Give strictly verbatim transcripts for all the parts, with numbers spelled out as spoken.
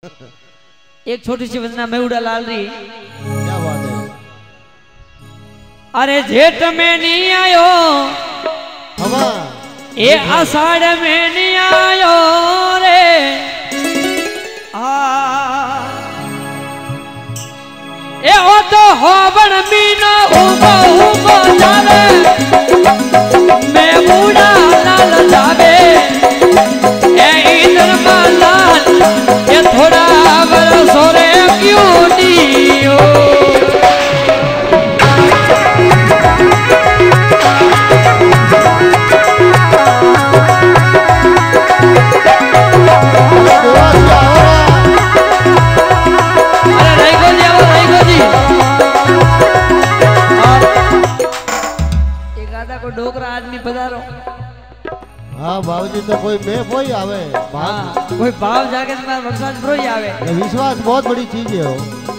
एक छोटी सी वंदना मेहुड़ा लाल री। क्या बात है। अरे जेठ में नहीं आयो हवा ये आषाढ़ में नहीं आयो रे आ ए ओ तो होबन मीना उबो उबो जावे मेहुड़ा लाल जावे ए इधर मालाल ये थोड़ा बरसो रे क्यों दियो डोकरा आदमी पधारो। हाँ बाबूजी तो कोई मैं कोई आवे हाँ, कोई भाव जाके तुम्हारा विश्वास प्रो ही आवे। विश्वास बहुत बड़ी चीज है।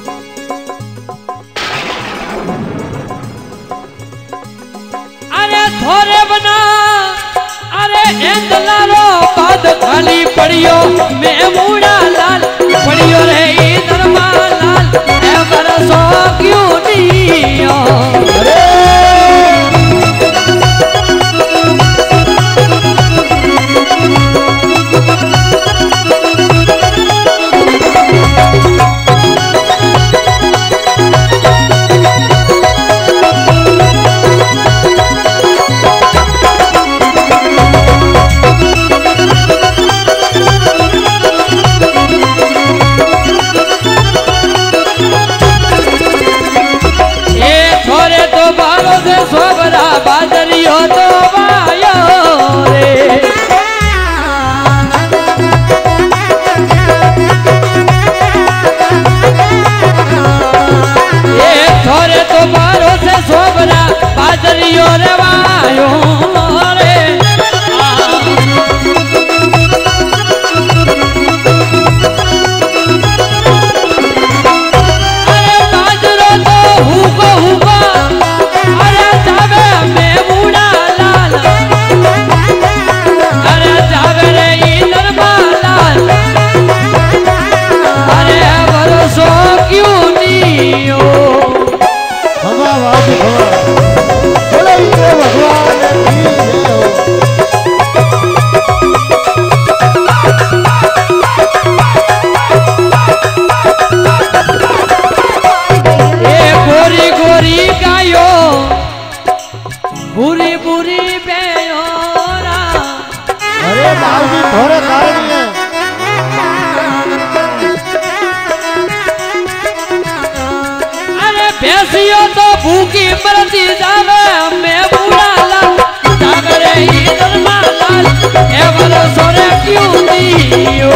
अरे थोड़े बना अरे एंदलारो बाद खाली पड़ियो मेहुड़ा लाल पड़ियो रे इधर मालाल ए बरसो क्यों दियो अरे सोबरा बाजरियो तो वायो रे ये थोड़े तो बारो से सोबरा बाजरियो रे वायो रे अरे बाजरो तो हुको हुको बुरी बुरी बेहोरा। अरे बाबूजी थोड़े कारण है। अरे भैंसियों तो भूखी मरती जावे मेहुड़ा लाल जागरे इधर मालाल ए बरसो रे क्यों दियो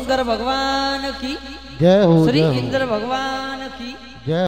शंकर भगवान की जय हो श्री जय हो इंद्र भगवान की जय